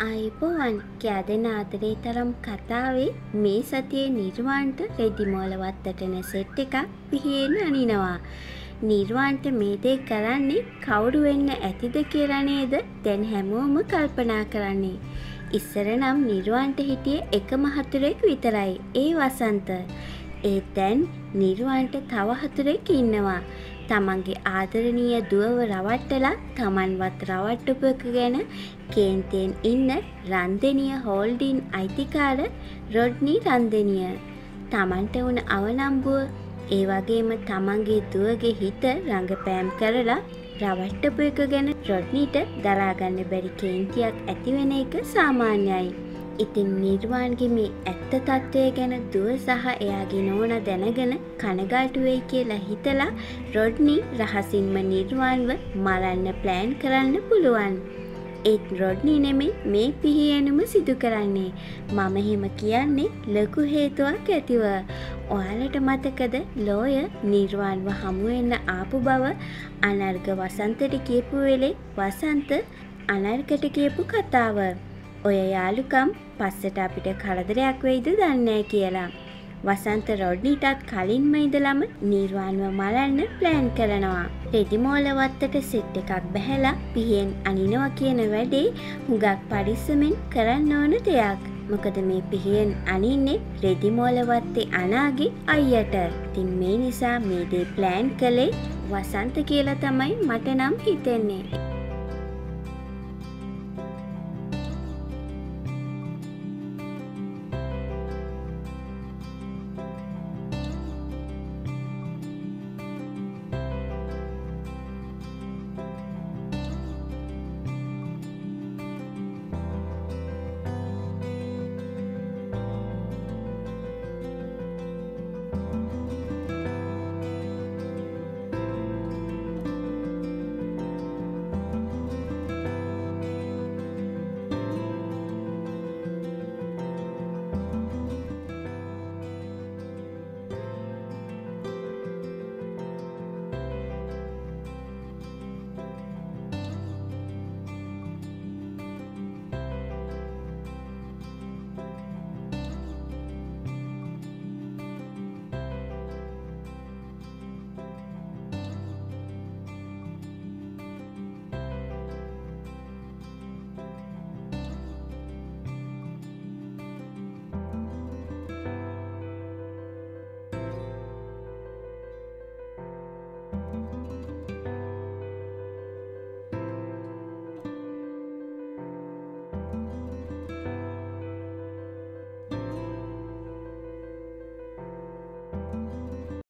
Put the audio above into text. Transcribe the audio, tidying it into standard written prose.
අයිබෝවන් කෑදෙන ආදරේ තරම් කතාවේ මේ සතියේ නිර්වාන්ට රෙදිමෝල වත්තටන සෙට් එකක් පිහියෙන් අනිනවා. නිර්වාන්ට මේ දේ කරන්නේ කවුරු වෙන්න ඇතිද කියලා නේද දැන් හැමෝම කල්පනා කරන්නේ. ඉස්සර නම් නිර්වාන්ට හිටියේ එක මහතුරෙක් විතරයි. ඒ වසන්ත. ඒත් දැන් නිර්වාන්ට තව හතුරෙක් ඉන්නවා. තමන්ගේ ආදරණීය දුවව රවට්ටලා තමන්වත් රවට්ටපු එක ගැන කේන්තෙන් ඉන්න රන්දෙනිය හෝල්ඩින් අයිතිකාර රොඩ්නි රන්දෙනිය. තමන්ට වුණ අවනම්බුව ඒ වගේම තමන්ගේ දුවගේ හිත රඟපෑම් කරලා රවට්ටපු එක ගැන රොඩ්නිට දරාගන්න බැරි කේන්තියක් ඇතිවෙන එක සාමාන්‍යයි. ඉතින් නිර්වාන්ගේ මේ ඇත්ත තත්ත්වය ගැන දුව සහ එයාගේ නෝනා දැනගෙන කනගාටු වෙයි කියලා හිතලා රොඩ්නි රහසින්ම නිර්වාන්ව මරන්න ප්ලෑන් කරන්න පුළුවන්. ඒත් රොඩ්නි නෙමෙයි මේ පිහියනුම සිදු කරන්නේ. මම හිම කියන්නේ ලොකු හේතුවක් ඇතිව. ඔයාලට මතකද ලෝය නිර්වාන්ව හමු වෙන්න ආපු බව අනර්ග වසන්තට කියපු වෙලේ වසන්ත අනර්ගට කියපු කතාව. ඔය යාළුකම් පස්සට අපිට කරදරයක් වෙයිද දන්නේ කියලා. වසන්ත රොඩ්නිටත් කලින්ම ඉඳලම නිර්වාන්ව මරන්න ප්ලෑන් කරනවා. රෙදිමෝල වත්තට සෙට් එකක් බැහැලා පිහියෙන් අනිනවා කියන වැඩේ හුඟක් පරිස්සමෙන් කරන්න ඕන දෙයක්. මොකද මේ පිහියෙන් අනින්නේ රෙදිමෝල වත්තේ අනාගේ අයියට. ඉතින් මේ නිසා මේ දේ ප්ලෑන් කළේ වසන්ත කියලා තමයි මට නම් හිතෙන්නේ.